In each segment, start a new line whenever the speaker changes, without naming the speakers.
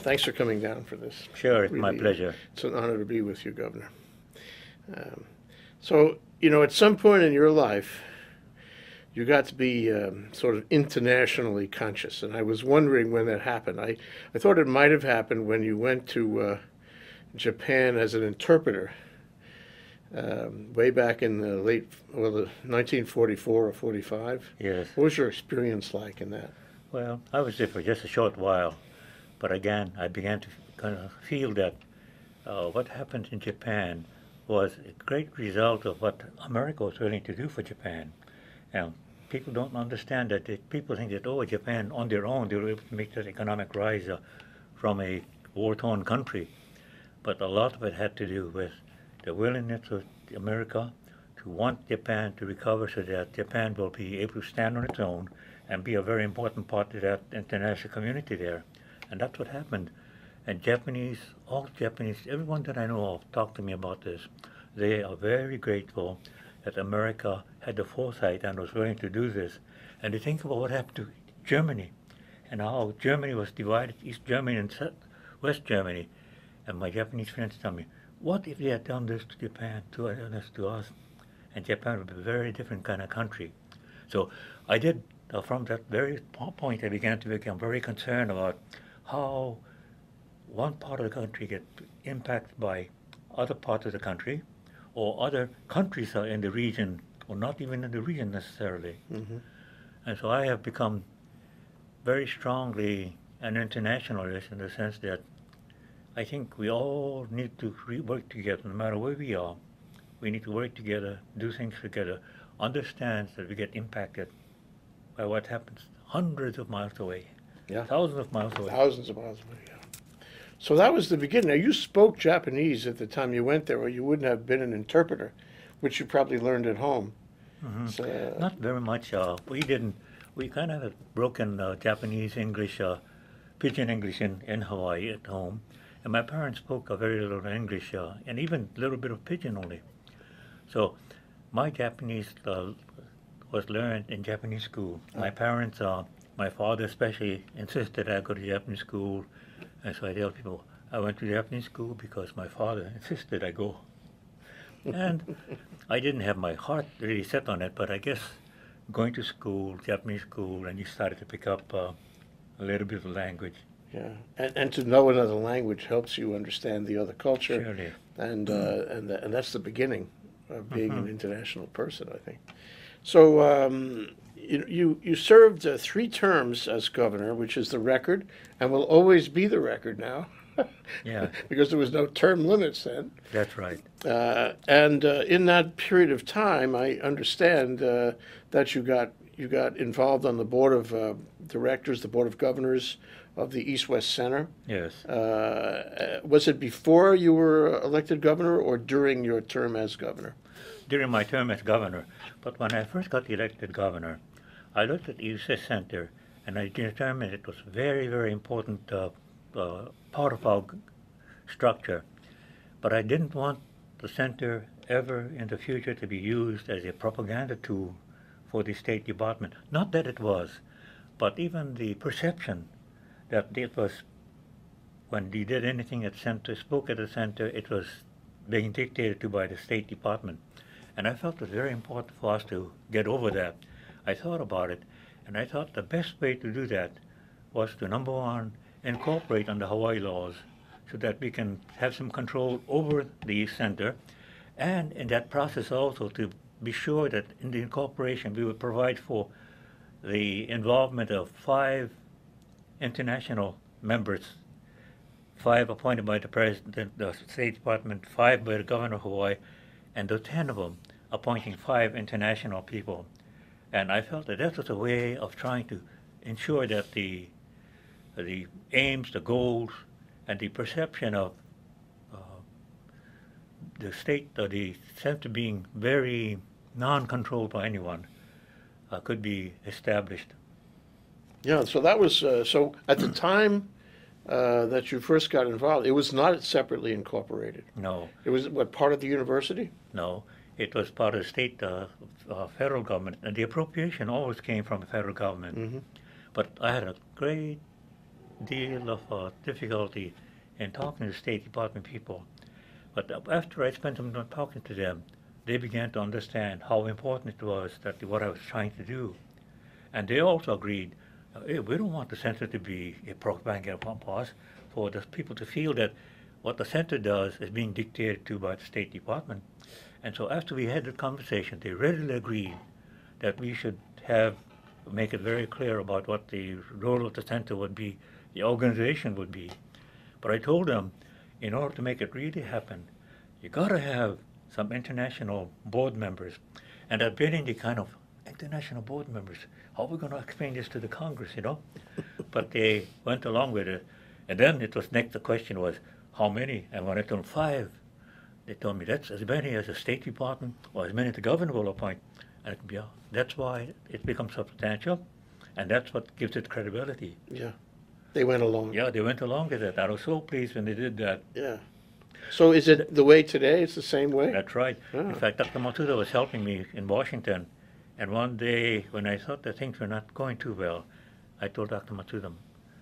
Thanks for coming down for this.
Sure, it's my pleasure.
It's an honor to be with you, Governor. So, at some point in your life, you got to be sort of internationally conscious, and I was wondering when that happened. I thought it might have happened when you went to Japan as an interpreter way back in the 1944 or 45.
Yes.
What was your experience like in that?
Well, I was there for just a short while, but again, I began to kind of feel that what happened in Japan was a great result of what America was willing to do for Japan. And people don't understand that. People think that, oh, Japan on their own, they were able to make that economic rise from a war-torn country. But a lot of it had to do with the willingness of America to want Japan to recover so that Japan will be able to stand on its own and be a very important part of that international community there. And that's what happened. And all Japanese, everyone that I know of talked to me about this. They are very grateful that America had the foresight and was willing to do this. And they think about what happened to Germany and how Germany was divided, East Germany and West Germany. And my Japanese friends tell me, what if they had done this to Japan, done this to us? And Japan would be a very different kind of country. So I did, from that very point, I began to become very concerned about how one part of the country gets impacted by other parts of the country, or other countries are in the region, or not even in the region necessarily. Mm-hmm. And so I have become very strongly an internationalist in the sense that I think we all need to work together, no matter where we are. We need to work together, do things together, understand that we get impacted by what happens hundreds of miles away, thousands of miles away.
Thousands of miles away, yeah. So that was the beginning. Now, you spoke Japanese at the time you went there, or you wouldn't have been an interpreter, which you probably learned at home.
Mm-hmm. So, not very much. We kind of had broken Japanese English, pidgin English in Hawaii at home. And my parents spoke a very little English, and even a little bit of pidgin only. So my Japanese was learned in Japanese school. My parents, my father especially, insisted I go to Japanese school. And so I tell people, I went to Japanese school because my father insisted I go. And I didn't have my heart really set on it, but I guess going to school, Japanese school, and you started to pick up a little bit of the language.
Yeah, and to know another language helps you understand the other culture.
Surely.
And that's the beginning of being an international person, I think. So you served 3 terms as governor, which is the record, and will always be the record now.
Yeah.
Because there was no term limits then.
That's right.
And in that period of time, I understand that you got involved on the board of directors, the board of governors of the East-West Center.
Yes.
Was it before you were elected governor or during your term as governor?
During my term as governor. But when I first got elected governor, I looked at the East-West Center and I determined it was a very, very important part of our structure. But I didn't want the center ever in the future to be used as a propaganda tool for the State Department. Not that it was, but even the perception that it was, when they did anything at center, spoke at the center, it was being dictated to by the State Department. And I felt it was very important for us to get over that. I thought about it, and I thought the best way to do that was to, number one, incorporate under Hawaii laws so that we can have some control over the center, and in that process also to be sure that in the incorporation we would provide for the involvement of 5 international members, 5 appointed by the President, the State Department, 5 by the Governor of Hawaii, and the 10 of them appointing 5 international people. And I felt that that was a way of trying to ensure that the aims, the goals, and the perception of the state, or the center being very non-controlled by anyone, could be established.
Yeah, so that was, so at the time that you first got involved, it was not separately incorporated.
No.
It was, what, part of the university?
No, it was part of the state, federal government, and the appropriation always came from the federal government. Mm-hmm. But I had a great deal of difficulty in talking to State Department people. But after I spent some time talking to them, they began to understand how important it was that what I was trying to do. And they also agreed, hey, we don't want the center to be a propaganda pampas for the people to feel that what the center does is being dictated to by the State Department. And so after we had the conversation, they readily agreed that we should make it very clear about what the role of the center would be, the organization would be. But I told them, in order to make it really happen, you got to have some international board members. And I've been in the kind of international board members. How are we going to explain this to the Congress, But they went along with it. And then the question was, how many? And when I told them 5, they told me that's as many as the State Department or as many as the governor will appoint. And yeah, that's why it becomes substantial, and that's what gives it credibility.
Yeah, they went along.
Yeah, they went along with it. I was so pleased when they did that.
Yeah. So is it the way today? It's the same way?
That's right.
Ah.
In fact, Dr. Matuda was helping me in Washington, and one day when I thought that things were not going too well, I told Dr. Matuda,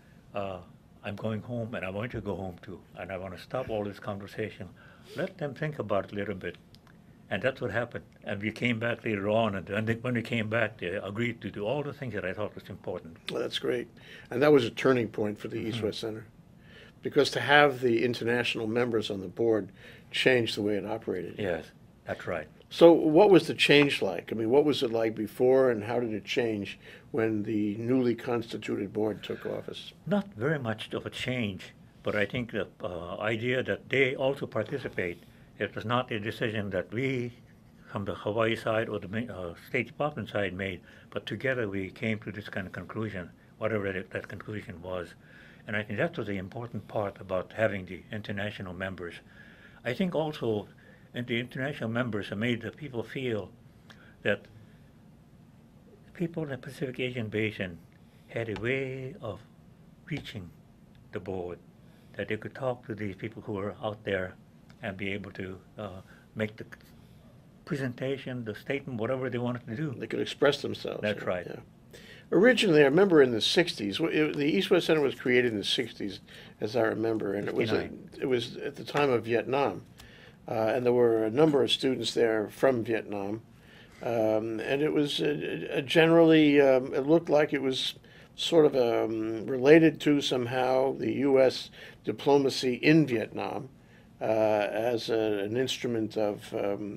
I'm going home, and I want you to go home too, and I want to stop all this conversation. Let them think about it a little bit. And that's what happened. And we came back later on, and when we came back, they agreed to do all the things that I thought was important.
Well, that's great. And that was a turning point for the East-West Center. Because to have the international members on the board changed the way it operated.
Yes, that's right.
So what was the change like? I mean, what was it like before, and how did it change when the newly constituted board took office?
Not very much of a change, but I think the idea that they also participate. It was not a decision that we, from the Hawaii side or the State Department side, made, but together we came to this kind of conclusion, whatever that conclusion was. And I think that was the important part about having the international members. I think also the international members have made the people feel that people in the Pacific Asian Basin had a way of reaching the board, that they could talk to these people who were out there and be able to make the presentation, the statement, whatever they wanted to do.
They could express themselves.
That's right.
Yeah. Originally, I remember in the 60s, the East-West Center was created in the 60s, as I remember, and it was at the time of Vietnam. And there were a number of students there from Vietnam. And it was generally, it looked like it was sort of related to somehow the U.S. diplomacy in Vietnam. As an instrument of,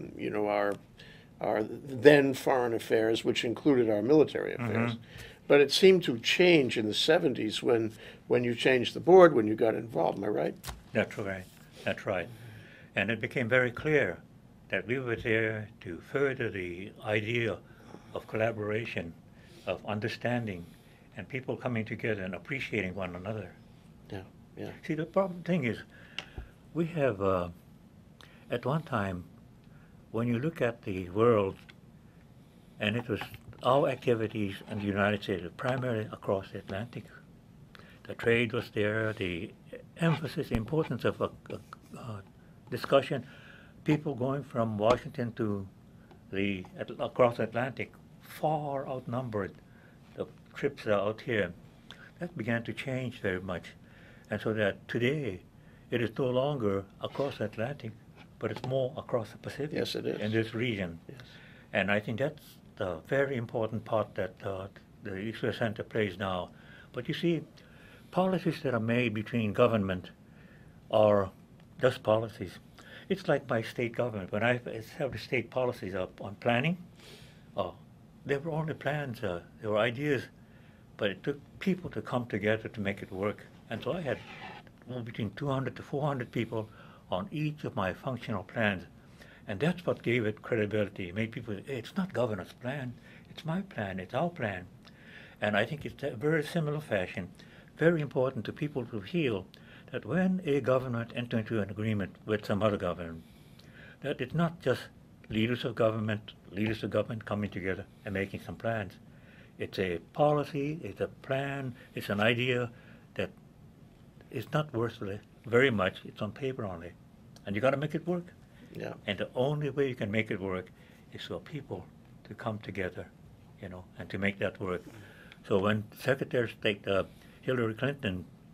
our then foreign affairs, which included our military affairs. Mm-hmm. But it seemed to change in the 70s when you changed the board, when you got involved. Am I right?
That's right. That's right. And it became very clear that we were there to further the idea of collaboration, of understanding, and people coming together and appreciating one another.
Yeah, yeah.
See, the thing is, we have, at one time, when you look at the world, and it was our activities in the United States, primarily across the Atlantic. The trade was there, the emphasis, the importance of a discussion, people going from Washington to across the Atlantic, far outnumbered the trips out here. That began to change very much. And so that today, it is no longer across the Atlantic, but it's more across the Pacific.
Yes, it is.
In this region.
Yes.
And I think that's the very important part that the East-West Center plays now. But you see, policies that are made between government are just policies. It's like my state government. When I have the state policies up on planning, they were only plans, they were ideas, but it took people to come together to make it work. And so I had between 200 to 400 people on each of my functional plans. And that's what gave it credibility. It made people say, hey, it's not governor's plan, it's my plan, it's our plan. And I think it's a very similar fashion, very important to people to feel that when a government enters into an agreement with some other government, that it's not just leaders of government coming together and making some plans. It's a policy, it's a plan, it's an idea that is not worth very much. It's on paper only. And you got to make it work.
Yeah.
And the only way you can make it work is for people to come together, and to make that work. So when Secretary of State Hillary Clinton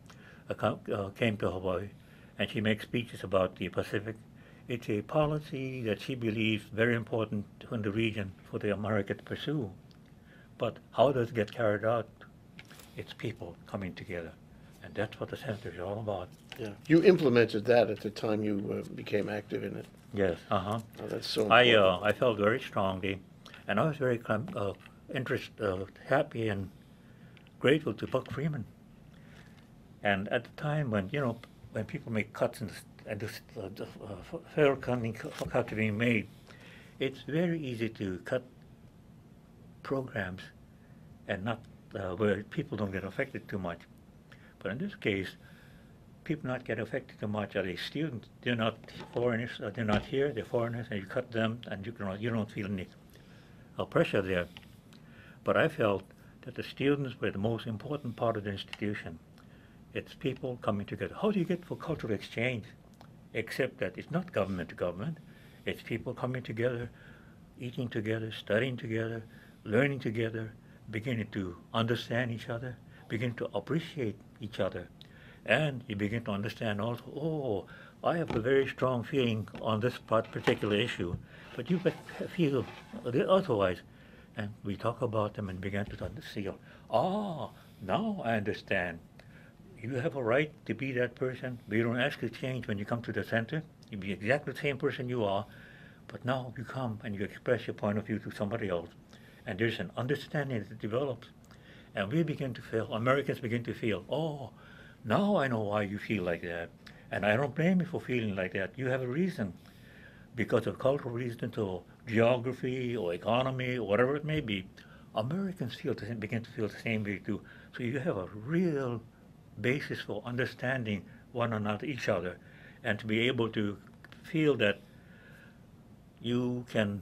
came to Hawaii, and she makes speeches about the Pacific. It's a policy that she believes very important in the region for the America to pursue. But how does it get carried out? It's people coming together, and that's what the center is all about.
Yeah. You implemented that at the time you became active in it.
Yes,
Oh, that's so important.
I felt very strongly, and I was very happy and grateful to Buck Freeman. And at the time when when people make cuts and the federal cuts are being made, it's very easy to cut programs and not where people don't get affected too much. But in this case, people not get affected too much are the students. They're not foreigners. They're not here. They're foreigners, and you cut them, and you don't feel any pressure there. But I felt that the students were the most important part of the institution. It's people coming together. How do you get for cultural exchange? Except that it's not government to government. It's people coming together, eating together, studying together, learning together, beginning to understand each other, beginning to appreciate each other. And you begin to understand also, oh, I have a very strong feeling on this particular issue, but you feel otherwise. And we talk about them and begin to see, now I understand. You have a right to be that person, but you don't ask to change when you come to the center. You be exactly the same person you are, but now you come and you express your point of view to somebody else. And there's an understanding that develops. And we begin to feel, Americans begin to feel, oh, now I know why you feel like that. And I don't blame you for feeling like that. You have a reason. Because of cultural reasons or geography or economy or whatever it may be, Americans begin to feel the same way too. So you have a real basis for understanding one another, each other, and to be able to feel that you can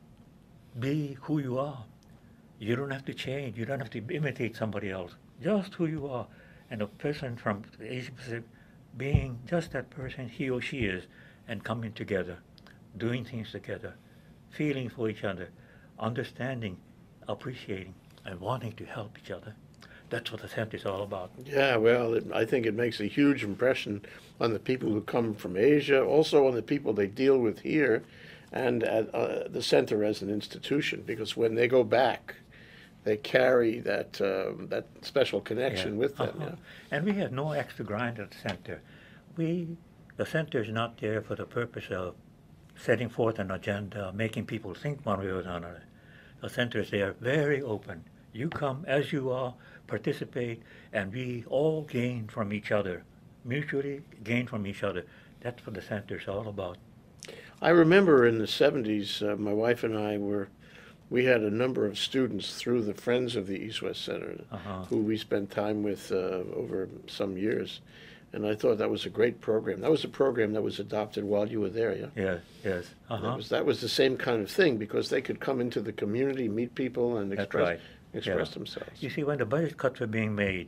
be who you are. You don't have to change. You don't have to imitate somebody else. Just who you are. And a person from Asia Pacific being just that person he or she is, and coming together, doing things together, feeling for each other, understanding, appreciating, and wanting to help each other. That's what the center is all about.
Yeah, well, I think it makes a huge impression on the people who come from Asia, also on the people they deal with here, and at the center as an institution, because when they go back, they carry that special connection with them. Yeah.
And we have no extra grind at the center. The center is not there for the purpose of setting forth an agenda, making people think one way or another. The center is there very open. You come as you are, participate, and we all gain from each other, mutually gain from each other. That's what the center is all about.
I remember in the 70s, my wife and we had a number of students through the Friends of the East-West Center who we spent time with over some years. And I thought that was a great program. That was a program that was adopted while you were there, yeah?
Yes.
That was the same kind of thing, because they could come into the community, meet people, and express themselves.
You see, when the budget cuts were being made,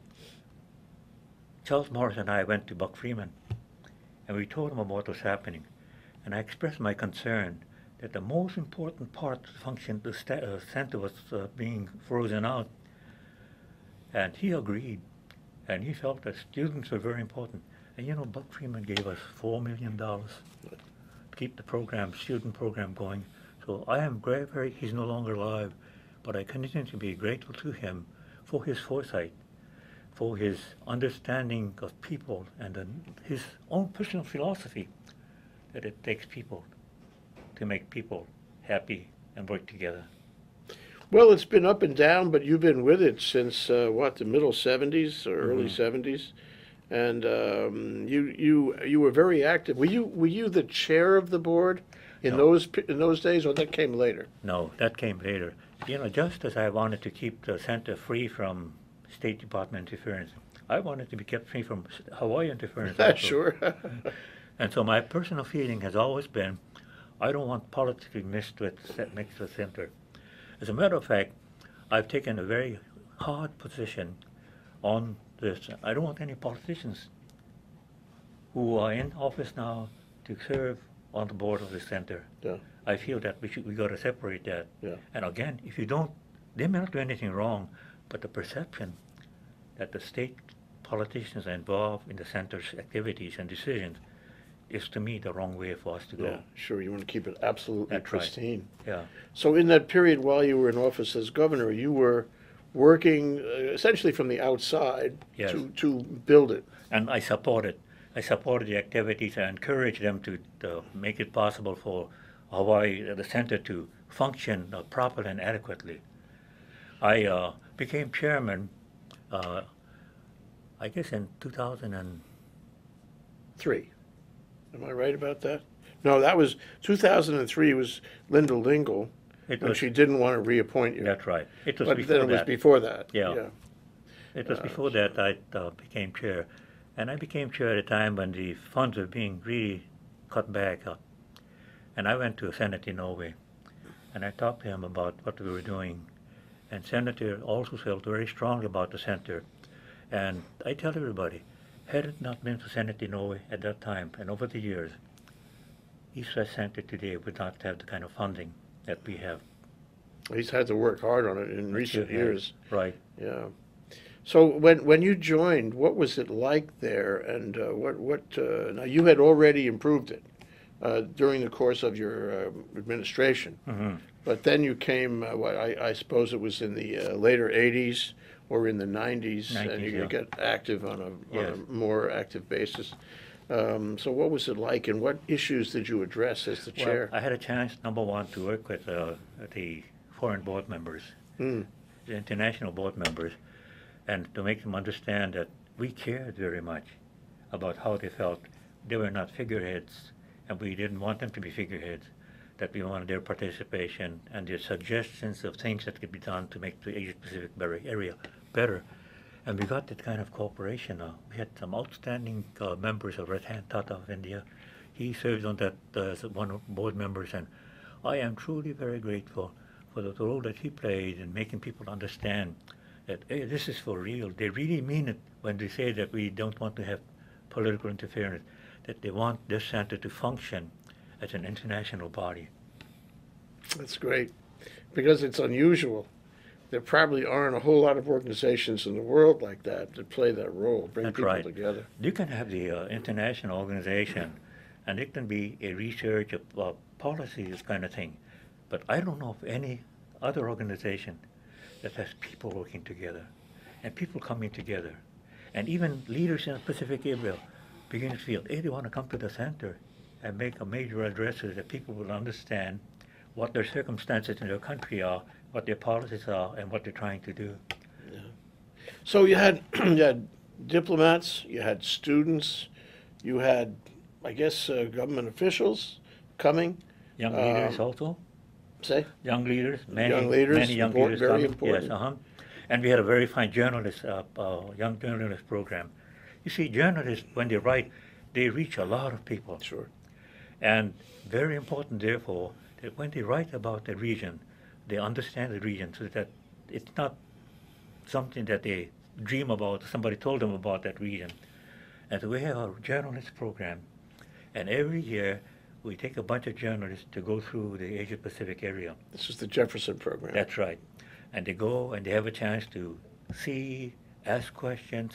Charles Morris and I went to Buck Freeman, and we told him about what was happening. And I expressed my concern that the most important part of the function, the center was being frozen out. And he agreed. And he felt that students were very important. And Buck Freeman gave us $4 million to keep the student program going. So I am very, he's no longer alive, but I continue to be grateful to him for his foresight, for his understanding of people, and his own personal philosophy that it takes people to make people happy and work together.
Well, it's been up and down, but you've been with it since the middle 70s or early 70s, and you were very active. Were you the chair of the board in those days, or that came later?
No, that came later. Just as I wanted to keep the center free from State Department interference, I wanted to be kept free from Hawaii interference.
Sure.
And so my personal feeling has always been, I don't want politics to be mixed with the center. As a matter of fact, I've taken a very hard position on this. I don't want any politicians who are in office now to serve on the board of the center.
Yeah.
I feel that we got to separate that.
Yeah.
And again, if you don't, they may not do anything wrong, but the perception that the state politicians are involved in the center's activities and decisions is, to me, the wrong way for us to go.
Yeah, sure. You want to keep it absolutely
That's right.
pristine.
Yeah.
So in that period while you were in office as governor, you were working essentially from the outside
Yes.
to build it.
And I supported the activities. I encouraged them to make it possible for Hawaii, the center, to function properly and adequately. I became chairman, I guess, in 2003.
Am I right about that? No, that was 2003 was Linda Lingle, and she didn't want to reappoint you.
That's right. It was
But
before
then it was
that.
before that.
Yeah. It was before that I became chair. And I became chair at a time when the funds were being really cut back. And I went to a senator in Norway, and I talked to him about what we were doing. And Senator also felt very strongly about the center. And I tell everybody, had it not been for Senator Norway at that time and over the years, East West Center today would not have the kind of funding that we have.
He's had to work hard on it in recent years.
Right.
Yeah. So when you joined, what was it like there, and now you had already improved it during the course of your administration, but then you came. I suppose it was in the later '80s or in the '90s, and you get active on a more active basis. So what was it like, and what issues did you address as the chair?
I had a chance, number one, to work with the foreign board members, the international board members, and to make them understand that we cared very much about how they felt. They were not figureheads, and we didn't want them to be figureheads, that we wanted their participation and their suggestions of things that could be done to make the Asia-Pacific area better. And we got that kind of cooperation. We had some outstanding members of Ratan Tata of India. He served on that as one of the board members, and I am truly very grateful for the role that he played in making people understand that, hey, this is for real. They really mean it when they say that we don't want to have political interference, that they want this center to function as an international body.
That's great, because it's unusual. There probably aren't a whole lot of organizations in the world like that play that role, bring people together.
You can have the international organization, and it can be a research of policy, this kind of thing. But I don't know of any other organization that has people working together and people coming together. And even leaders in the Pacific area begin to feel, hey, they want to come to the center and make a major address so that people will understand what their circumstances in their country are, what their policies are, and what they're trying to do.
Yeah. So you had diplomats, you had students, you had, I guess, government officials coming.
Young leaders also.
Say?
Young leaders. Many young
leaders very
coming.
important.
Yes, And we had a very fine journalist, young journalist program. You see, journalists, when they write, they reach a lot of people.
Sure.
And very important, therefore, that when they write about the region, they understand the region so that it's not something that they dream about, somebody told them about that region. And so we have a journalist program, and every year we take a bunch of journalists to go through the Asia-Pacific area.
This is the Jefferson program.
That's right. And they go and they have a chance to see, ask questions,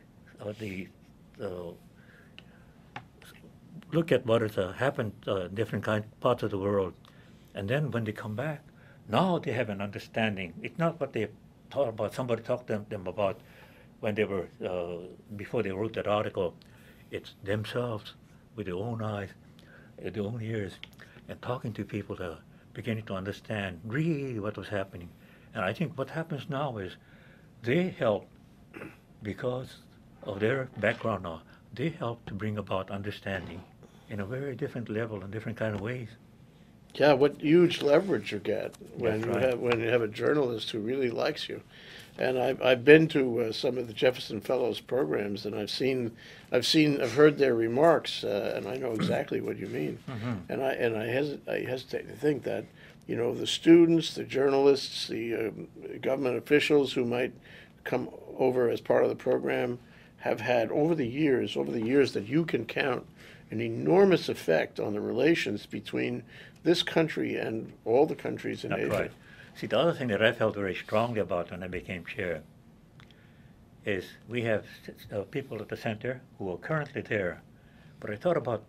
look at what has happened in different parts of the world. And then when they come back, now they have an understanding. It's not what they thought about, somebody talked to them about when they were, before they wrote that article. It's themselves with their own eyes, their own ears, and talking to people that are beginning to understand really what was happening. And I think what happens now is they help, because of their background now, they help to bring about understanding in a very different level and different kind of ways.
Yeah, what huge leverage you get when you have a journalist who really likes you. And I've been to some of the Jefferson Fellows programs, and I've heard their remarks, and I know exactly what you mean. And I hesitate to think that, you know, the students, the journalists, the government officials who might come over as part of the program have had over the years that you can count, an enormous effect on the relations between this country and all the countries in Asia.
Right. See, the other thing that I felt very strongly about when I became chair is we have people at the center who are currently there, but I thought about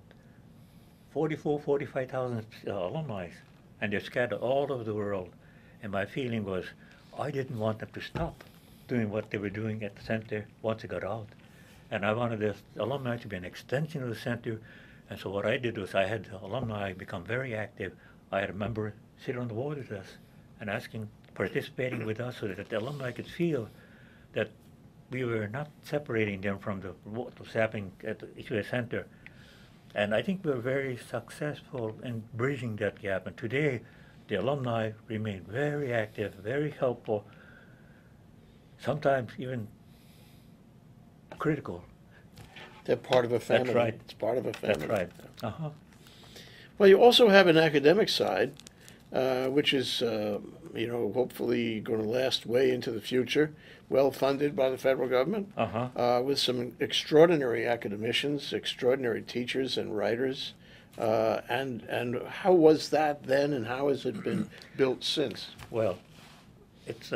45,000 alumni, and they're scattered all over the world. And my feeling was, I didn't want them to stop doing what they were doing at the center once they got out. And I wanted the alumni to be an extension of the center. And so what I did was I had the alumni become very active. I had a member sit on the board with us and participating with us so that the alumni could feel that we were not separating them from what was happening at the US Center. And I think we were very successful in bridging that gap. And today, the alumni remain very active, very helpful, sometimes even critical.
They're part of a family.
That's right.
It's part of a family.
That's right. Uh-huh.
Well, you also have an academic side, which is, hopefully going to last way into the future, well funded by the federal government, with some extraordinary academicians, extraordinary teachers and writers. And how was that then, and how has it been built since?
Well, it's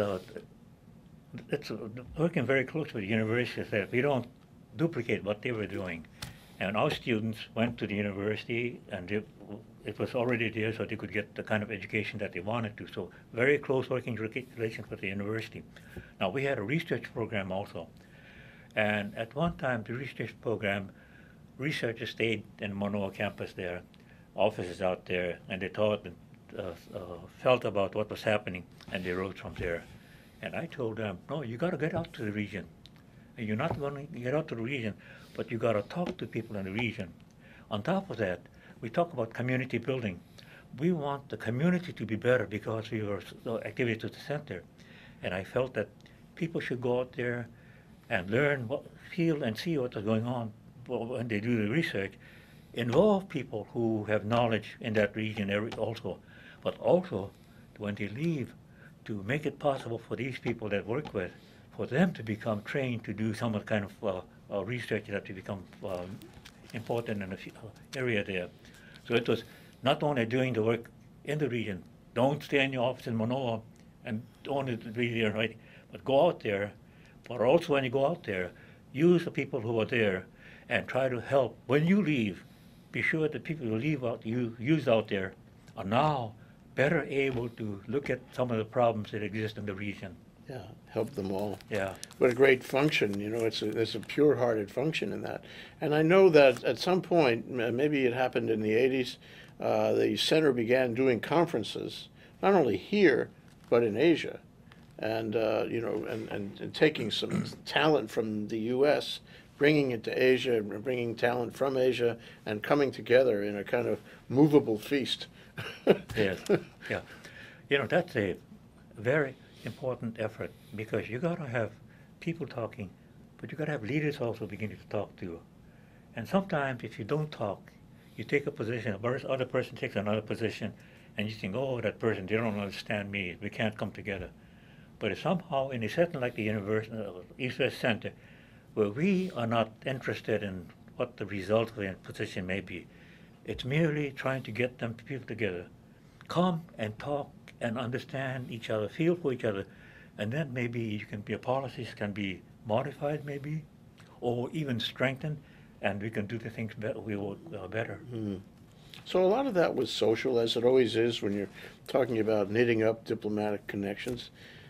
working very close with the universities that we don't duplicate what they were doing. And our students went to the university, and it was already there, so they could get the kind of education that they wanted to. So very close working relations with the university. Now, we had a research program also. And at one time, the research program, researchers stayed in the Manoa campus there, offices out there, and they thought and felt about what was happening, and they wrote from there. And I told them, no, you got to get out to the region. And you're not going to get out to the region, but you got to talk to people in the region. On top of that, we talk about community building. We want the community to be better because we were so activities at the center. And I felt that people should go out there and learn, feel and see what is going on when they do the research. Involve people who have knowledge in that region also, but also when they leave, to make it possible for these people that work with, for them to become trained to do some kind of research that to become important in the area there. So it was not only doing the work in the region, don't stay in your office in Manoa and only be there, right? But go out there, but also when you go out there, use the people who are there and try to help. When you leave, be sure that people who leave out, you use out there are now better able to look at some of the problems that exist in the region.
Yeah, help them all.
Yeah.
What a great function, there's a pure-hearted function in that. And I know that at some point, maybe it happened in the 80s, the center began doing conferences, not only here, but in Asia. And, and taking some talent from the U.S., bringing it to Asia, and bringing talent from Asia, and coming together in a kind of movable feast.
Yes, yeah. That's a very important effort, because you got to have people talking, but you got to have leaders also beginning to talk to. And sometimes if you don't talk, you take a position, other person takes another position, and you think, oh, that person, they don't understand me, we can't come together. But if somehow in a setting like the University East West Center, where we are not interested in what the result of the position may be, it's merely trying to get them people together, come and talk and understand each other, feel for each other, and then maybe your policies can be modified maybe, or even strengthened, and we can do the things better.
Mm. So a lot of that was social, as it always is when you're talking about knitting up diplomatic connections.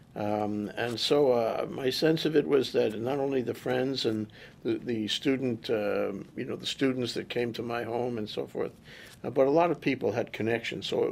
And so my sense of it was that not only the friends and the student, the students that came to my home and so forth, but a lot of people had connections. So it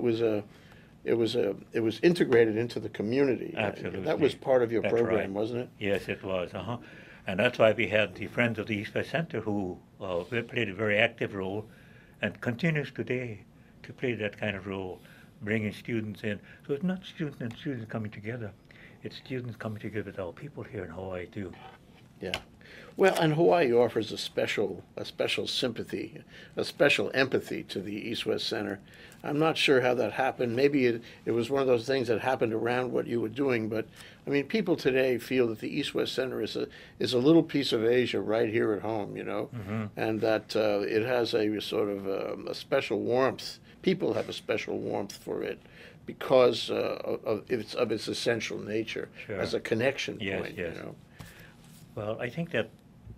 was integrated into the community.
Absolutely.
That was part of your
That's
program,
right.
Wasn't it?
Yes, it was. And that's why we had the Friends of the East West Center who played a very active role and continues today to play that kind of role, bringing students in. So it's not students and students coming together. It's students coming together with our people here in Hawaii too.
Yeah. Well, and Hawaii offers a special sympathy, a special empathy to the East-West Center. I'm not sure how that happened. Maybe it was one of those things that happened around what you were doing, but I mean, people today feel that the East-West Center is a little piece of Asia right here at home,
Mm-hmm.
and that it has a sort of a special warmth. People have a special warmth for it because of its essential nature
Sure.
as a connection
Yes,
point,
yes. Well, I think that,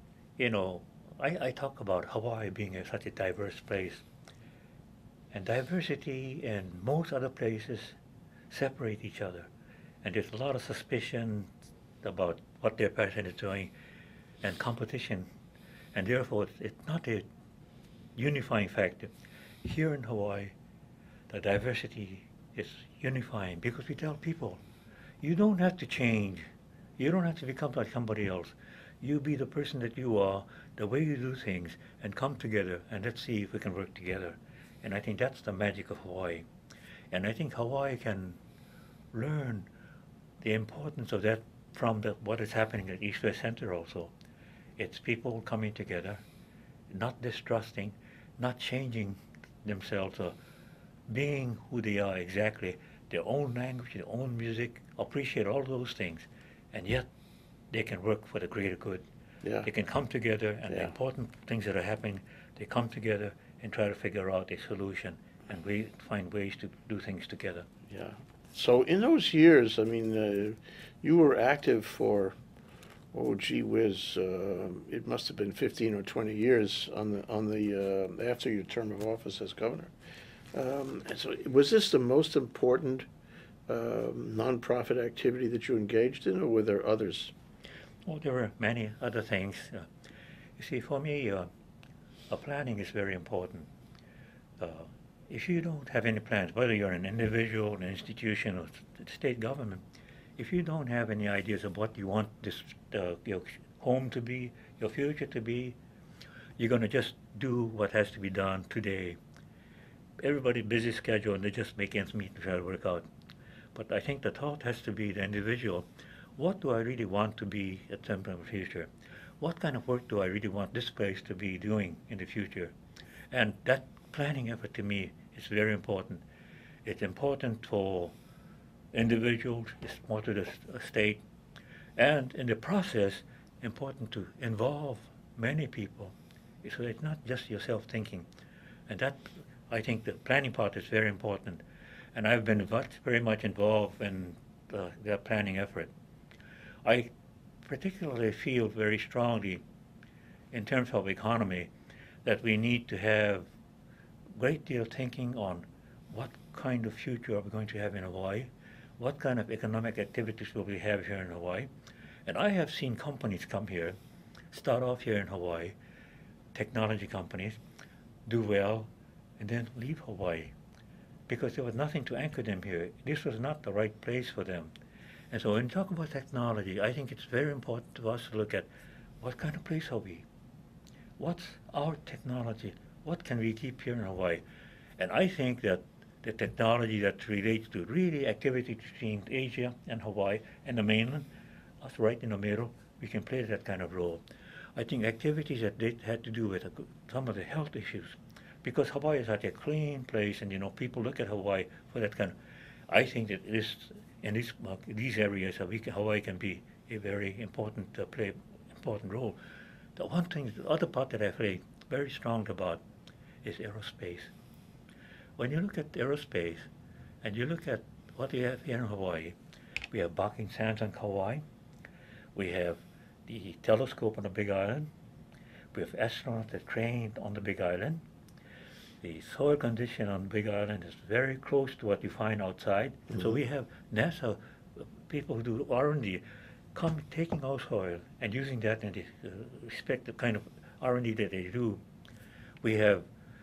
I talk about Hawaii being such a diverse place, and diversity in most other places separate each other. And there's a lot of suspicion about what their person is doing and competition, and therefore it's not a unifying factor. Here in Hawaii, the diversity is unifying because we tell people, you don't have to change. You don't have to become like somebody else. You be the person that you are, the way you do things, and come together and let's see if we can work together. And I think that's the magic of Hawaii. And I think Hawaii can learn the importance of that from what is happening at East West Center also. It's people coming together, not distrusting, not changing themselves or being who they are exactly, their own language, their own music, appreciate all those things, and yet they can work for the greater good.
Yeah.
They can come together, and the
Yeah.
important things that are happening, they come together and try to figure out a solution and find ways to do things together.
Yeah. So in those years, I mean, you were active for, oh gee whiz, it must have been 15 or 20 years after your term of office as governor. And so was this the most important nonprofit activity that you engaged in, or were there others?
Well, there were many other things. You see, for me, planning is very important. Uh, if you don't have any plans, whether you're an individual, an institution, or state government, if you don't have any ideas of what you want your home to be, your future to be, you're going to just do what has to be done today. Everybody's busy schedule, and they just make ends meet and try to work out. But I think the thought has to be the individual. What do I really want to be at some point in the future? What kind of work do I really want this place to be doing in the future? And that planning effort to me is very important. It's important for individuals, it's more to the state, and in the process, important to involve many people. So it's not just yourself thinking. And that, I think the planning part is very important. And I've been very much involved in that planning effort. I particularly feel very strongly in terms of economy that we need to have a great deal of thinking on what kind of future are we going to have in Hawaii, what kind of economic activities will we have here in Hawaii. And I have seen companies come here, start off here in Hawaii, technology companies, do well, and then leave Hawaii because there was nothing to anchor them here. This was not the right place for them. And so when you talk about technology, I think it's very important to us to look at what kind of place are we? What's our technology? What can we keep here in Hawaii? And I think that the technology that relates to really activity between Asia and Hawaii and the mainland, us right in the middle, we can play that kind of role. I think activities that they had to do with some of the health issues, because Hawaii is such a clean place, and people look at Hawaii for that kind of. I think that in these areas, Hawaii can be a very important play important role. The other part that I feel very strong about is aerospace. When you look at aerospace, and you look at what we have here in Hawaii, we have Barking Sands on Kauai, we have the telescope on the Big Island, we have astronauts that trained on the Big Island. The soil condition on the Big Island is very close to what you find outside. And so we have NASA people who do R&D taking our soil and using that in the respect the kind of R&D that they do. We have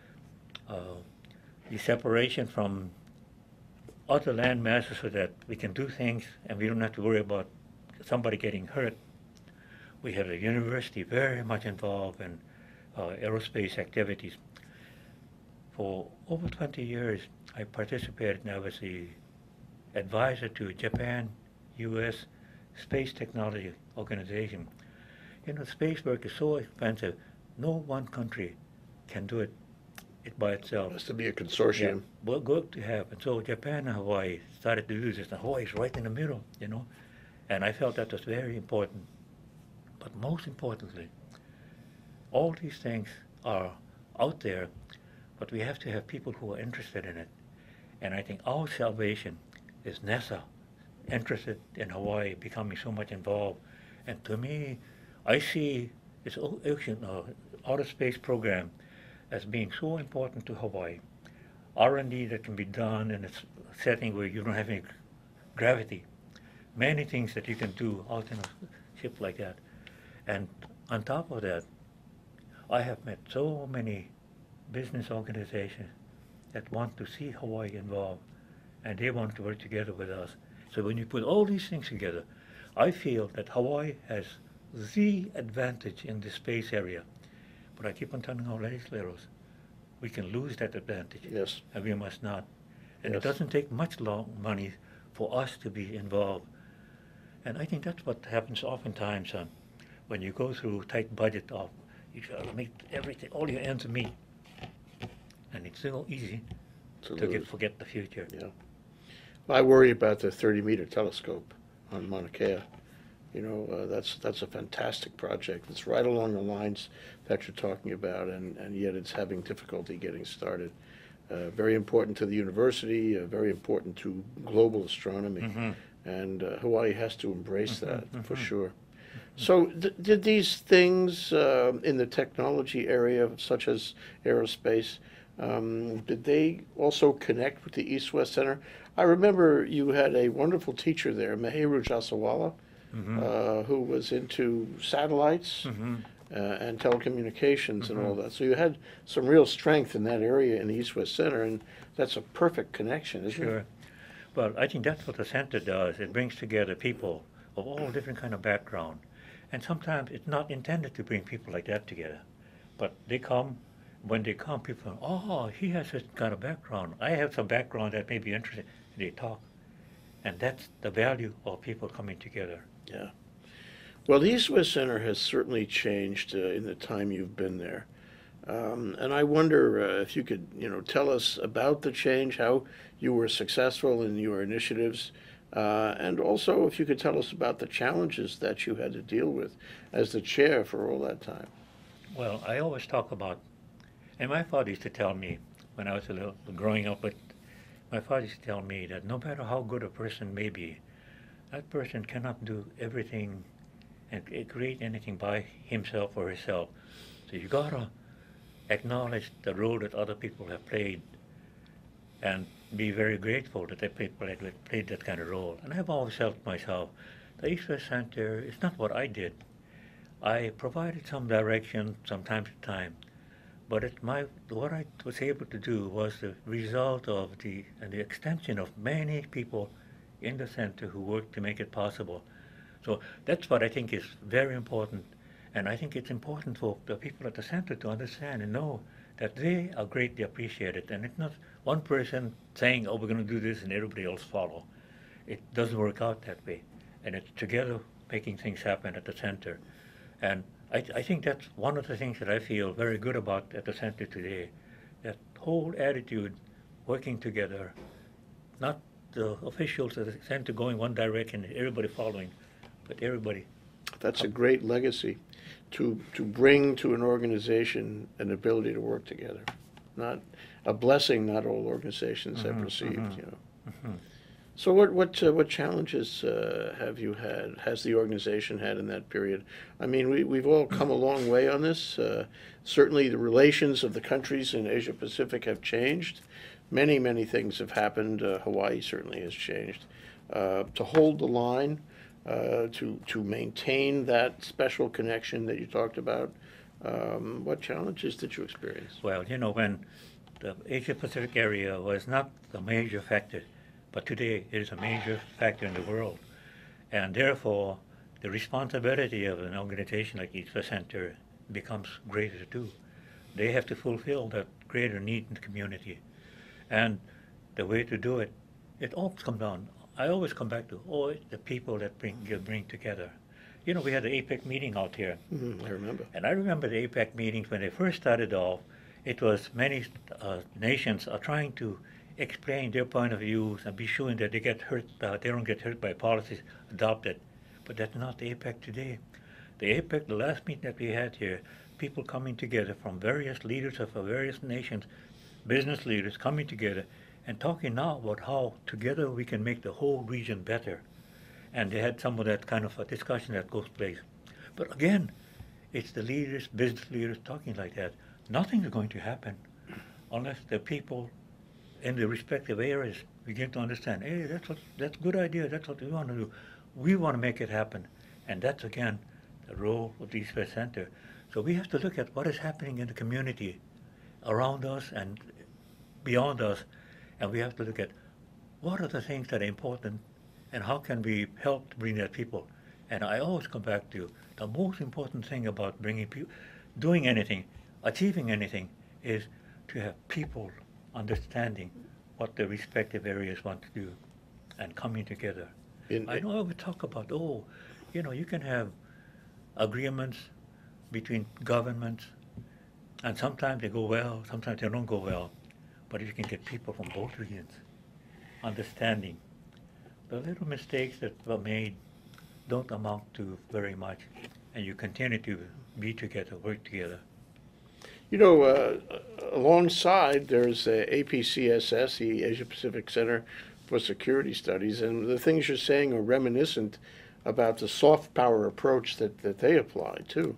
the separation from other land masses so that we can do things and we don't have to worry about somebody getting hurt. We have the university very much involved in aerospace activities. For over 20 years, I participated and I was the advisor to Japan-U.S. Space Technology Organization. Space work is so expensive, no one country can do it by itself.
It has to be a consortium.
Yeah, well, good to have. And so Japan and Hawaii started to do this, and Hawaii is right in the middle, And I felt that was very important. But most importantly, all these things are out there, but we have to have people who are interested in it. And I think our salvation is NASA interested in Hawaii becoming so much involved. And to me, I see this ocean, outer space program as being so important to Hawaii. R&D that can be done in a setting where you don't have any gravity. Many things that you can do out in a ship like that. And on top of that, I have met so many business organizations that want to see Hawaii involved, and they want to work together with us. So when you put all these things together, I feel that Hawaii has the advantage in the space area. But I keep on telling our legislators, we can lose that advantage.
Yes.
And we must not. And
Yes.
it doesn't take much money for us to be involved. And I think that's what happens oftentimes when you go through tight budget. You try to make everything, all your ends meet. And it's so easy to forget the future.
Yeah. I worry about the 30-meter telescope on Mauna Kea. You know, that's a fantastic project. It's right along the lines that you're talking about, and yet it's having difficulty getting started. Very important to the university, very important to global astronomy,
Mm-hmm.
and Hawaii has to embrace that for sure.
Mm-hmm.
So did these things in the technology area, such as aerospace, did they also connect with the East-West Center? I remember you had a wonderful teacher there, Meheru Jasawala, who was into satellites and telecommunications and all that. So you had some real strength in that area in the East-West Center, and that's a perfect connection, isn't
Sure.
it?
Well, I think that's what the center does. It brings together people of all different kind of background. And sometimes it's not intended to bring people like that together. But they come, when they come, people, oh, he has this kind of background. I have some background that may be interesting. They talk. And that's the value of people coming together.
Yeah. Well, the East-West Center has certainly changed in the time you've been there. And I wonder if you could, tell us about the change, how you were successful in your initiatives, and also if you could tell us about the challenges that you had to deal with as the chair for all that time.
Well, I always talk about, and my father used to tell me when I was a little growing up, but my father used to tell me that no matter how good a person may be, that person cannot do everything and create anything by himself or herself. So you gotta acknowledge the role that other people have played and be very grateful that they played that kind of role. And I've always felt myself, the East West Center is not what I did. I provided some direction from time to time, but what I was able to do was the result of the extension of many people in the center who worked to make it possible. So that's what I think is very important. And I think it's important for the people at the center to understand and know that they are greatly appreciated. And it's not one person saying, oh, we're going to do this and everybody else follow. It doesn't work out that way. And it's together making things happen at the center. And I think that's one of the things that I feel very good about at the center today. That whole attitude, working together, not the officials at the center going one direction, everybody following, but everybody.
That's a great legacy, to bring to an organization an ability to work together. Not a blessing not all organizations have received, So what challenges have you had, has the organization had in that period? I mean, we've all come a long way on this. Certainly the relations of the countries in Asia Pacific have changed. Many, many things have happened. Hawaii certainly has changed. To hold the line, to maintain that special connection that you talked about, what challenges did you experience?
Well, when the Asia Pacific area was not the major factor, but today it is a major factor in the world. And therefore, the responsibility of an organization like East West Center becomes greater too. They have to fulfill that greater need in the community. And the way to do it, it all comes down. I always come back to, it's the people that bring together. We had the APEC meeting out here.
I remember.
And I remember the APEC meetings when they first started off, it was many nations are trying to explain their point of views and be sure that they don't get hurt by policies adopted. But that's not the APEC today. The APEC, the last meeting that we had here, people coming together from various leaders of various nations, business leaders coming together and talking now about how together we can make the whole region better. And they had some of that kind of a discussion that goes place. But again, it's the leaders, business leaders talking like that. Nothing is going to happen unless the people in the respective areas begin to understand, hey, that's a good idea, that's what we want to do. We want to make it happen. And that's, again, the role of the East West Center. So we have to look at what is happening in the community around us and beyond us, and we have to look at what are the things that are important and how can we help to bring that people. And I always come back to the most important thing about bringing people, doing anything, achieving anything, is to have people understanding what their respective areas want to do and coming together. I know I would talk about, you can have agreements between governments, and sometimes they go well, sometimes they don't go well. But if you can get people from both regions understanding, the little mistakes that were made don't amount to very much, and you continue to be together, work together.
Alongside, there's APCSS, the Asia Pacific Center for Security Studies, and the things you're saying are reminiscent about the soft power approach that they apply too.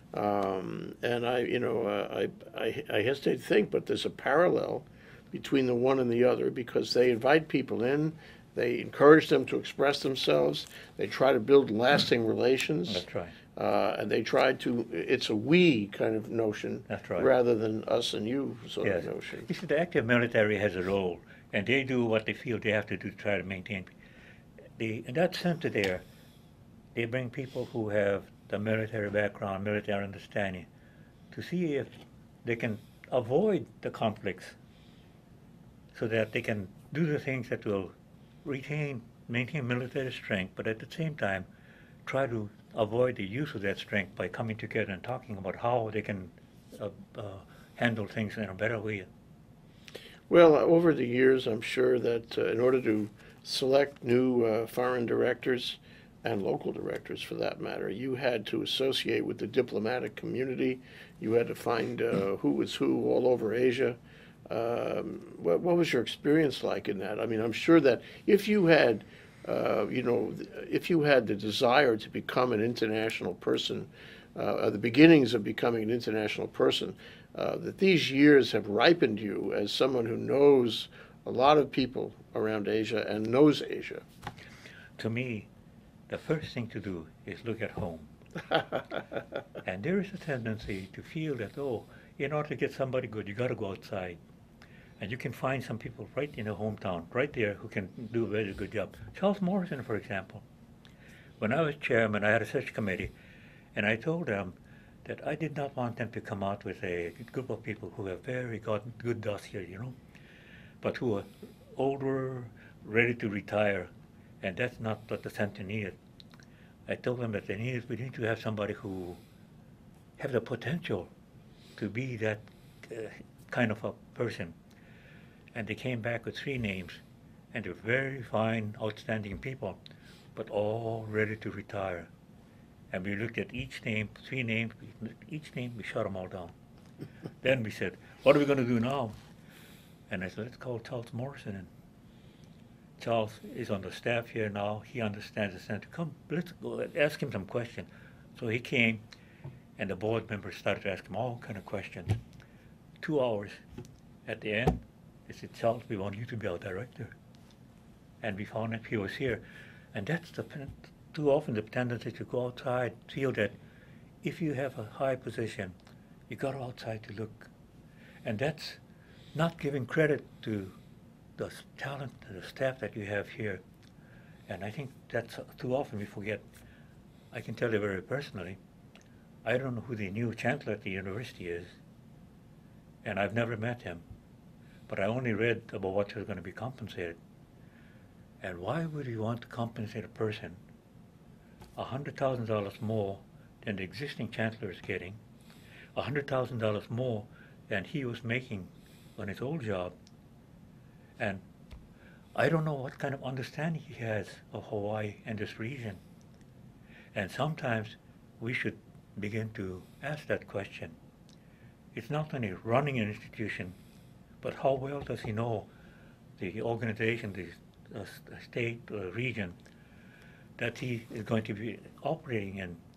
And I hesitate to think, but there's a parallel between the one and the other, because they invite people in, they encourage them to express themselves, they try to build lasting relations.
That's right.
And they try to, it's a we kind of notion.
That's right.
Rather than us and you sort
Yes.
of notion.
You see, the active military has a role, and they do what they feel they have to do to try to maintain. In that center there, they bring people who have the military background, military understanding, to see if they can avoid the conflicts so that they can do the things that will maintain military strength, but at the same time try to avoid the use of that strength by coming together and talking about how they can handle things in a better way.
Well, over the years, I'm sure that in order to select new foreign directors and local directors, for that matter, you had to associate with the diplomatic community. You had to find who was who all over Asia. What was your experience like in that? I mean, I'm sure that if you had, if you had the desire to become an international person, the beginnings of becoming an international person, that these years have ripened you as someone who knows a lot of people around Asia and knows Asia.
To me, the first thing to do is look at home. And there is a tendency to feel that, in order to get somebody good, you got to go outside. And you can find some people right in the hometown, right there, who can do a very good job. Charles Morrison, for example. When I was chairman, I had a search committee, and I told them that I did not want them to come out with a group of people who have very good dossier, but who are older, ready to retire, and that's not what the center needed. I told them that we need to have somebody who have the potential to be that kind of a person. And they came back with 3 names, and they're very fine, outstanding people, but all ready to retire. And we looked at each name, 3 names, each name, we shut them all down. Then we said, what are we going to do now? And I said, let's call Charles Morrison in. Charles is on the staff here now. He understands the center. Come, let's go ask him some questions. So he came, and the board members started to ask him all kind of questions. 2 hours. At the end, they said, Charles, we want you to be our director. And we found that he was here. And that's too often the tendency to go outside, feel that if you have a high position, you got to go outside to look. And that's not giving credit to the talent, the staff that you have here. And I think that's too often we forget. I can tell you very personally, I don't know who the new chancellor at the university is, and I've never met him. But I only read about what was going to be compensated. And why would you want to compensate a person $100,000 more than the existing chancellor is getting, $100,000 more than he was making on his old job? And I don't know what kind of understanding he has of Hawaii and this region. And sometimes we should begin to ask that question. It's not only running an institution, but how well does he know the organization, the state, region that he is going to be operating in?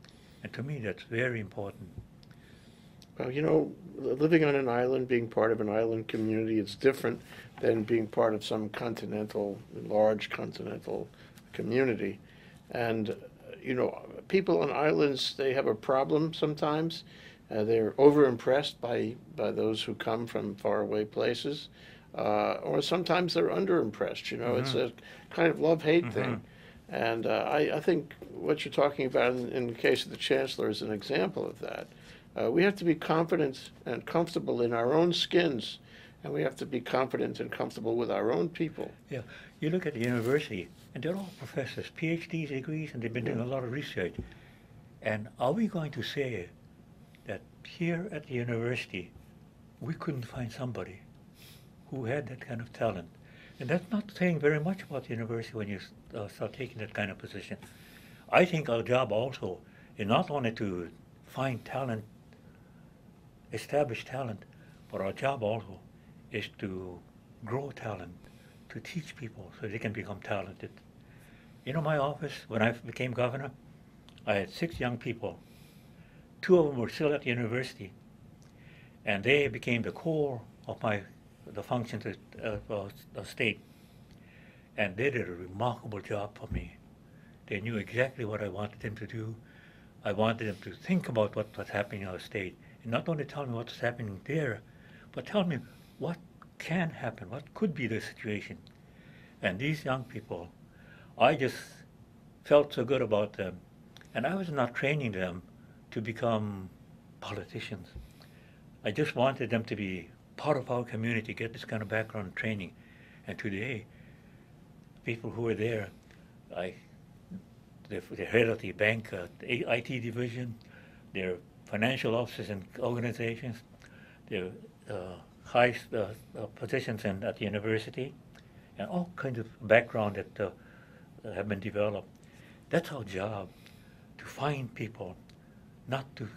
And to me, that's very important.
Well, you know, living on an island, being part of an island community, it's different than being part of some large continental community. And, you know, people on islands, they have a problem sometimes. They're overimpressed by those who come from faraway places. Or sometimes they're underimpressed, you know, it's a kind of love-hate thing. And I think what you're talking about in the case of the Chancellor is an example of that. We have to be confident and comfortable in our own skins, and we have to be confident and comfortable with our own people.
Yeah, you look at the university, and they're all professors, PhD degrees, and they've been doing a lot of research. And are we going to say that here at the university, we couldn't find somebody who had that kind of talent? And that's not saying very much about the university when you start taking that kind of position. I think our job also is not only to find talent, establish talent, but our job also is to grow talent, to teach people so they can become talented. You know, my office, when I became governor, I had 6 young people. 2 of them were still at the university, and they became the core of the functions of the state. And they did a remarkable job for me. They knew exactly what I wanted them to do. I wanted them to think about what was happening in our state, and not only tell me what's happening there, but tell me what can happen, what could be the situation. And these young people, I just felt so good about them. And I was not training them to become politicians. I just wanted them to be part of our community, get this kind of background training. And today, people who are there, the head of the bank, the IT division, their financial officers and organizations, their highest positions at the university, and all kinds of background that have been developed. That's our job, to find people, not to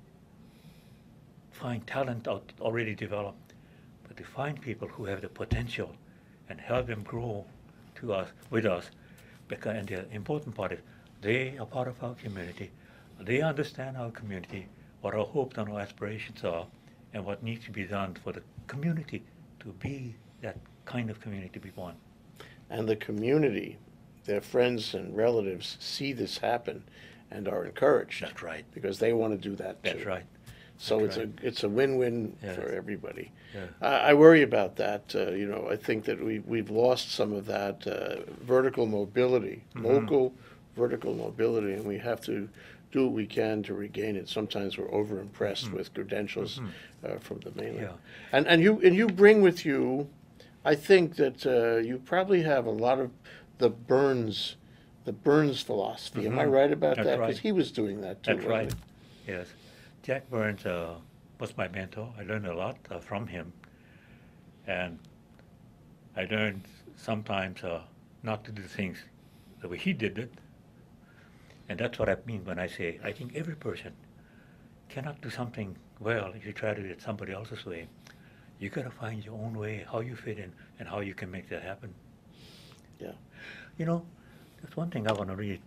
find talent already developed, but to find people who have the potential and help them grow with us. And the important part is they are part of our community. They understand our community, what our hopes and our aspirations are, and what needs to be done for the community to be that kind of community we want.
And the community, their friends and relatives, see this happen and are encouraged.
That's right.
Because they want to do that too.
That's right.
So
That's
it's a win-win
Yes.
for everybody.
Yeah.
I worry about that. You know, I think that we've lost some of that vertical mobility, local vertical mobility, and we have to do what we can to regain it. Sometimes we're overimpressed with credentials from the mainland.
Yeah.
And you bring with you, I think that you probably have a lot of the Burns philosophy. Am I right about
That's
that?
right.
Because he was doing that too.
That's right. Yes. Jack Burns was my mentor. I learned a lot from him. And I learned sometimes not to do things the way he did it. And that's what I mean when I say I think every person cannot do something well if you try to do it somebody else's way. You got to find your own way, how you fit in, and how you can make that happen.
Yeah.
You know, there's one thing I want to really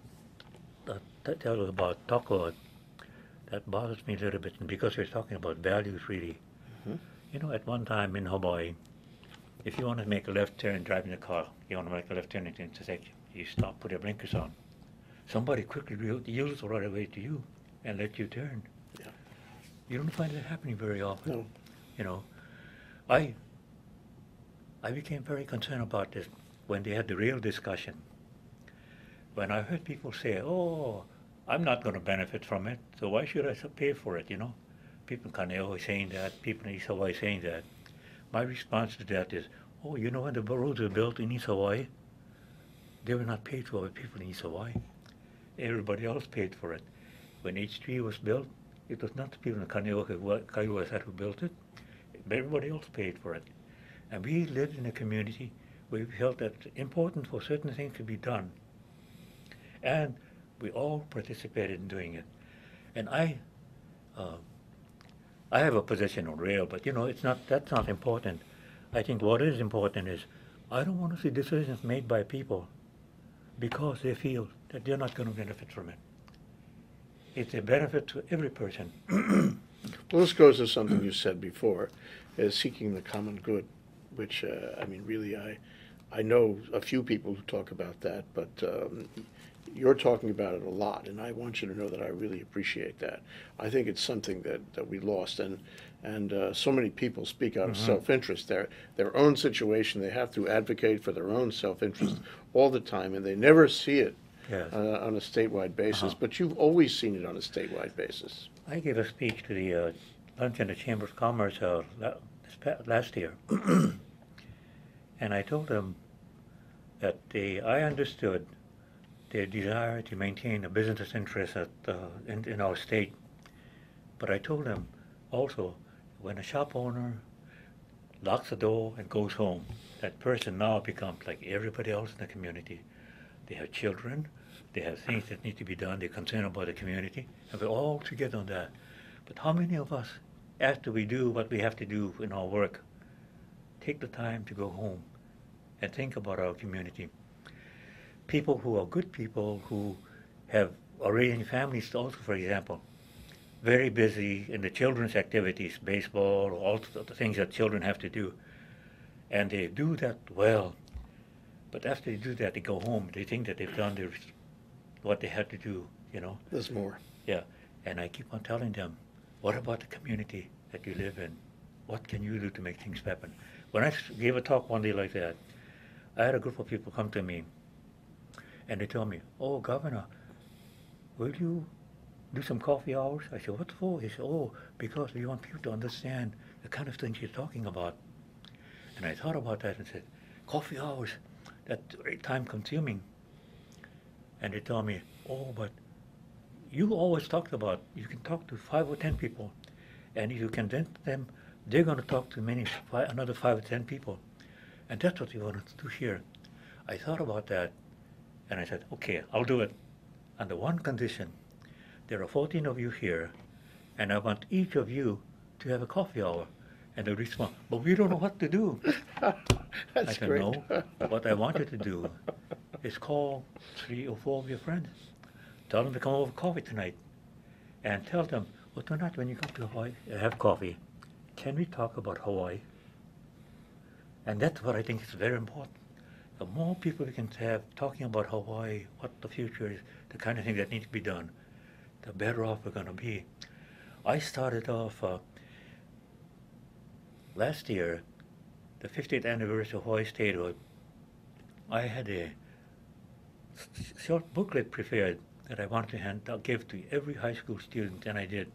talk about that bothers me a little bit, and because we're talking about values, really. You know, at one time in Hawaii, if you want to make a left turn driving a car, you want to make a left turn into an intersection, you stop, put your blinkers on. Somebody quickly yields right away to you and let you turn.
Yeah.
You don't find that happening very often.
No.
You know, I became very concerned about this when they had the real discussion. When I heard people say, "Oh, I'm not going to benefit from it, so why should I pay for it?" You know, people in Kaneohe saying that, people in East Hawaii saying that. My response to that is, "Oh, you know, when the roads were built in East Hawaii, they were not paid for by people in East Hawaii. Everybody else paid for it. When H3 was built, it was not the people in Kaneohe who built it. Everybody else paid for it. And we lived in a community where we felt that it's important for certain things to be done. And we all participated in doing it. And I have a position on rail, but you know, that's not important. I think what is important is I don't want to see decisions made by people because they feel that they're not going to benefit from it. it's a benefit to every person.
Well, this goes to something you said before, is seeking the common good, which, I mean, really, I know a few people who talk about that, but you're talking about it a lot, and I want you to know that I really appreciate that. I think it's something that we lost, and so many people speak out of self-interest. Their own situation, they have to advocate for their own self-interest all the time, and they never see it
Yes.
on a statewide basis, but you've always seen it on a statewide basis.
I gave a speech to the lunch in the Chamber of Commerce last year, and I told them that I understood their desire to maintain a business interest in our state, but I told them also, when a shop owner locks the door and goes home, that person now becomes like everybody else in the community. They have children, they have things that need to be done, they're concerned about the community, and we're all together on that. But how many of us, after we do what we have to do in our work, take the time to go home and think about our community? People who are good people, who have are raising families also, for example, very busy in the children's activities, baseball, all the things that children have to do. And they do that well. But after they do that, they go home. They think that they've done what they had to do, you know.
There's more.
Yeah. And I keep on telling them, what about the community that you live in? What can you do to make things happen? When I gave a talk one day like that, I had a group of people come to me, and they told me, "Oh, Governor, will you do some coffee hours?" I said, "What for?" He said, "Oh, because we want people to understand the kind of things you're talking about." And I thought about that and said, "Coffee hours, that's very time consuming." And they told me, "Oh, but you always talked about you can talk to 5 or 10 people, and if you convince them, they're going to talk to another 5 or 10 people. And that's what we wanted to do here." I thought about that, and I said, "Okay, I'll do it under one condition. There are 14 of you here, and I want each of you to have a coffee hour." And they respond, "But we don't know what to do."
That's
I said,
great.
"No, what I want you to do is call 3 or 4 of your friends. Tell them to come over for coffee tonight. And tell them, well, tonight when you come to Hawaii, have coffee, can we talk about Hawaii?" And that's what I think is very important. The more people we can have talking about Hawaii, what the future is, the kind of thing that needs to be done, the better off we're going to be. I started off last year, the 50th anniversary of Hawaii statehood. I had a short booklet prepared that I wanted to give to every high school student, and I did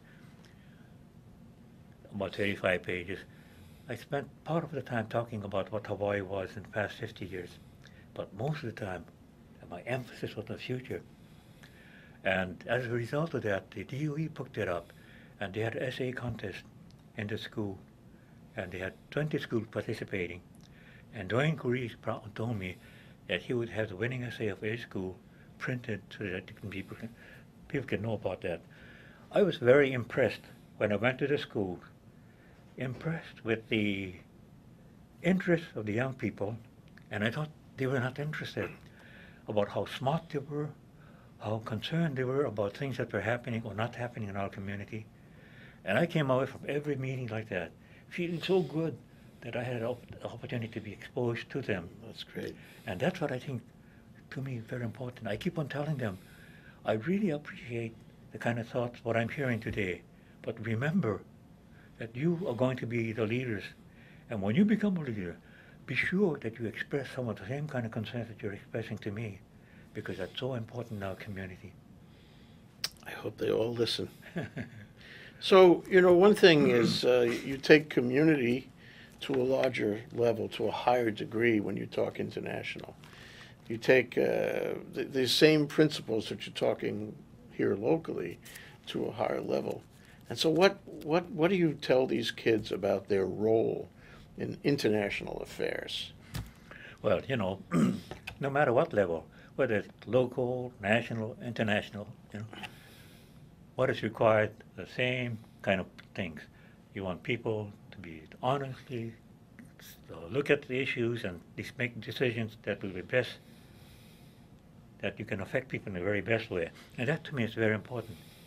about 35 pages. I spent part of the time talking about what Hawaii was in the past 50 years, but most of the time, my emphasis was on the future. And as a result of that, the DOE picked it up, and they had an essay contest in the school, and they had 20 schools participating. And Dwayne Curry told me that he would have the winning essay of his school printed so that people can know about that. I was very impressed when I went to the school, impressed with the interest of the young people, and I thought they were not interested about how smart they were, how concerned they were about things that were happening or not happening in our community. And I came away from every meeting like that, feeling so good that I had an opportunity to be exposed to them.
That's great.
And that's what I think, to me, very important. I keep on telling them, I really appreciate the kind of thoughts, what I'm hearing today. But remember that you are going to be the leaders. And when you become a leader, be sure that you express some of the same kind of concerns that you're expressing to me, because that's so important in our community.
I hope they all listen. So, one thing is you take community to a larger level, to a higher degree when you talk international. You take the same principles that you're talking here locally to a higher level. And so what do you tell these kids about their role in international affairs?
Well, no matter what level, whether it's local, national, international, what is required, the same kind of things. You want people to be honestly look at the issues and make decisions that will be best, that you can affect people in the very best way. And that to me is very important.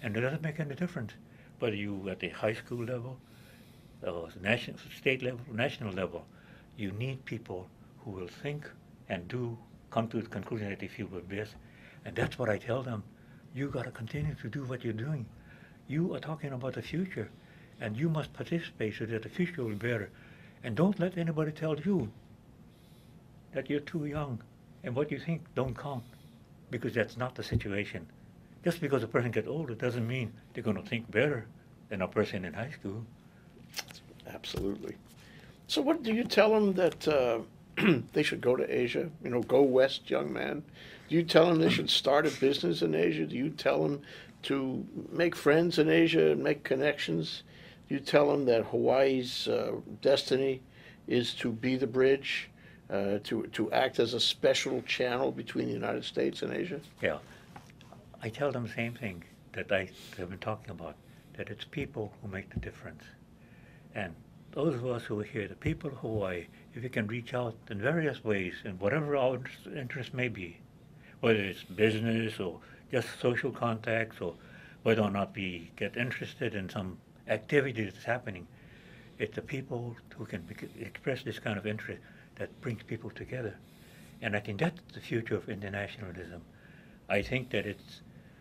And it doesn't make any difference whether you at the high school level, national, state level, national level. You need people who will think and come to the conclusion that they feel will be best. And that's what I tell them. You got to continue to do what you're doing. You are talking about the future, and you must participate so that the future will be better. And don't let anybody tell you that you're too young and what you think don't count, because that's not the situation. Just because a person gets older doesn't mean they're going to think better than a person in high school.
Absolutely. So what do you tell them that they should go to Asia? You know, go west, young man. Do you tell them they should start a business in Asia? Do you tell them to make friends in Asia and make connections? Do you tell them that Hawaii's destiny is to be the bridge, to act as a special channel between the United States and Asia?
Yeah. I tell them the same thing that I have been talking about, that it's people who make the difference. And those of us who are here, the people of Hawaii, if we can reach out in various ways, in whatever our interest may be, whether it's business or just social contacts, or whether or not we get interested in some activity that's happening, it's the people who can express this kind of interest that brings people together. And I think that's the future of internationalism. I think that it's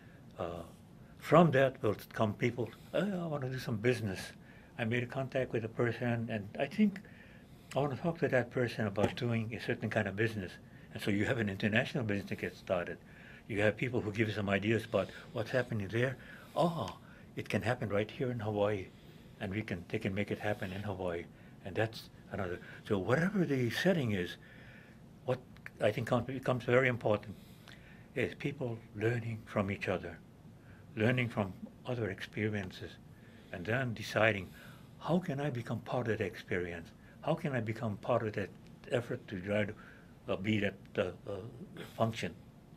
from that will come people, I want to do some business. I made a contact with a person, and I think I want to talk to that person about doing a certain kind of business. And so you have an international business that gets started. You have people who give you some ideas about what's happening there. Oh, it can happen right here in Hawaii, and they can make it happen in Hawaii. And that's another. So whatever the setting is, what I think becomes very important is people learning from each other, learning from other experiences, and then deciding, how can I become part of that experience? How can I become part of that effort to try to be that function?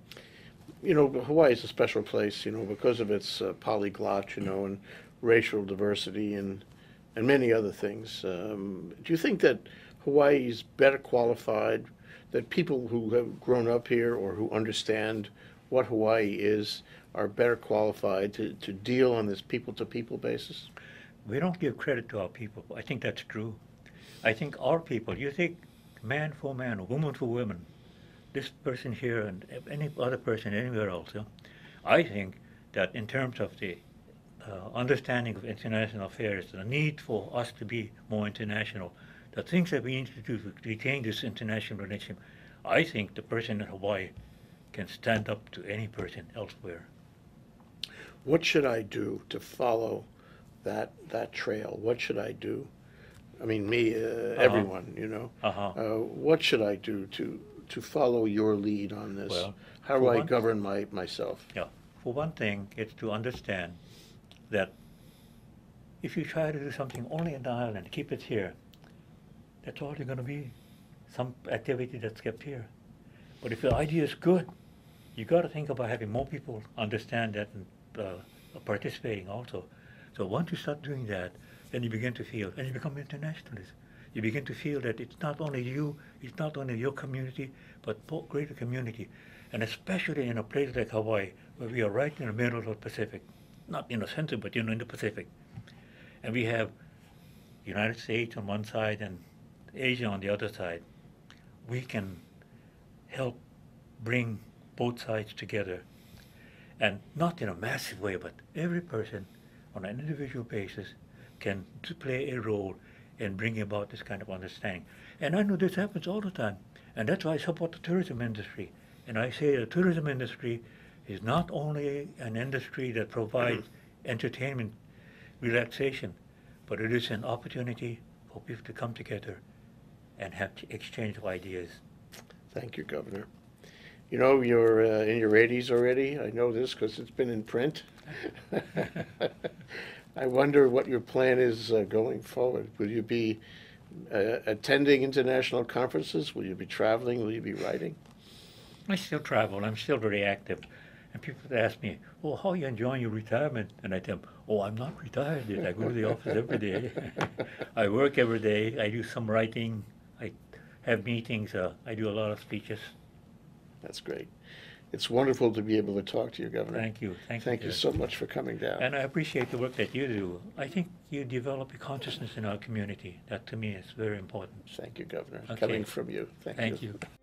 You know, Hawaii is a special place, you know, because of its polyglot, you know, and racial diversity and many other things. Do you think that Hawaii is better qualified, that people who have grown up here or who understand what Hawaii is are better qualified to deal on this people-to-people basis?
We don't give credit to our people. I think that's true. I think our people, you take man for man, or woman for woman, this person here and any other person anywhere else, I think that in terms of the understanding of international affairs, the need for us to be more international, the things that we need to do to retain this international relationship, I think the person in Hawaii can stand up to any person elsewhere.
What should I do to follow that trail? What should I do? I mean, me, everyone, you know. What should I do to follow your lead on this?
Well,
how do I govern myself?
Yeah. For one thing, it's to understand that if you try to do something only in the island, keep it here, that's all you're going to be, some activity that's kept here. But if your idea is good, you got to think about having more people understand that and participating also. So once you start doing that, then you begin to feel, and you become internationalist. You begin to feel that it's not only you, it's not only your community, but greater community. And especially in a place like Hawaii, where we are right in the middle of the Pacific. Not in the center, but in the Pacific. And we have the United States on one side and Asia on the other side. We can help bring both sides together. And not in a massive way, but every person on an individual basis can play a role in bringing about this kind of understanding. And I know this happens all the time. And that's why I support the tourism industry. And I say the tourism industry is not only an industry that provides entertainment, relaxation, but it is an opportunity for people to come together and have exchange of ideas.
Thank you, Governor. You know, you're in your 80s already. I know this because it's been in print. I wonder what your plan is going forward. Will you be attending international conferences? Will you be traveling? Will you be writing?
I still travel. I'm still very active. And people ask me, "Oh, how are you enjoying your retirement?" And I tell them, "Oh, I'm not retired yet. I go to the office every day. I work every day. I do some writing. I have meetings. I do a lot of speeches."
That's great. It's wonderful to be able to talk to you, Governor.
Thank you.
Thank you
Judge.
so much for coming down.
And I appreciate the work that you do. I think you develop a consciousness in our community. That to me is very important.
Thank you, Governor.
Okay.
Coming from you. Thank you.
Thank you.